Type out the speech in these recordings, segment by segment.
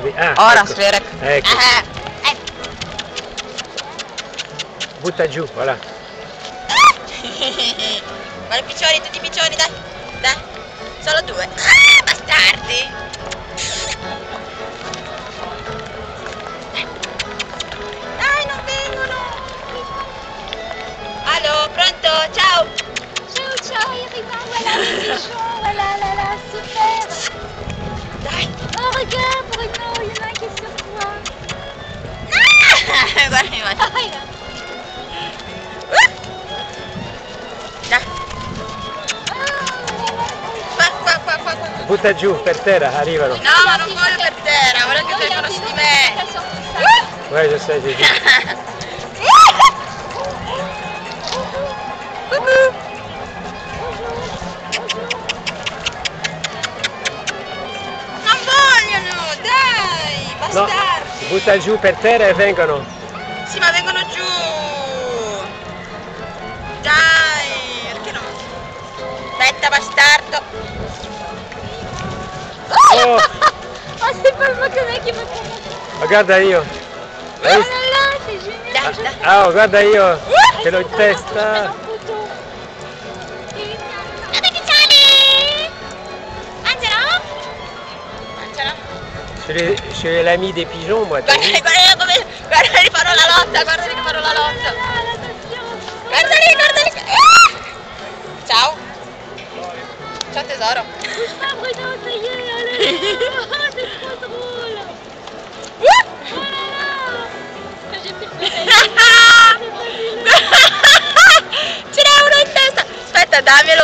Ora, ecco. sfera. Ecco. Butta giù, voilà. Guarda i piccioni, tutti i piccioni, dai. Dai. Solo 2. Bastardi. Dai, non vengono. Allo, pronto? Ciao. Ciao, ciao, Irina, voilà les pigeons, voilà, là, là, super. Dai. Oh, regarde, Bruno, il y en a un qui est sur toi. Guarda mi mangia. Ah, là. Dai. Qua. Butta giù, per terra, arrivano. No, ma non voglio per terra, voglio che vengano su di me. Guarda, io sei giù. Non vogliono, dai, No, bastardi. butta giù per terra e vengono. Sì, ma vengono giù. Dai, perché no? Aspetta, bastardo. Oh, Oh, c'est pas moi que mec qui me fait. ma guarda io. Oh là là, c'est génial. Dai, dai. Ah, guarda io. Ce l'ho in testa. Guarda che c'è! Mangialo? Mangialo. Je l'ai mis des pigeons, moi. t'as vu? Guarda, li farò la lotta, guarda li farò la lotta. Guardali. Ciao. Ciao tesoro. Bouge pas, Bruno, ça y est, allez. Oh, c'est trop drôle. Oh là là. J'ai plus de Ce n'è uno in testa. Aspetta, dammelo.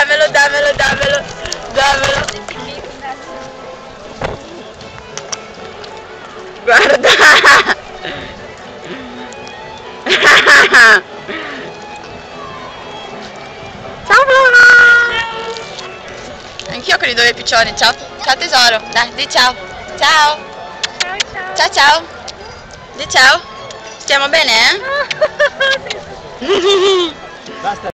Guarda. Ciao Bruno. Anch'io con i 2 piccioni, ciao. Ciao tesoro. Dai, di ciao. Ciao. Ciao. Di ciao. Stiamo bene, eh? Basta.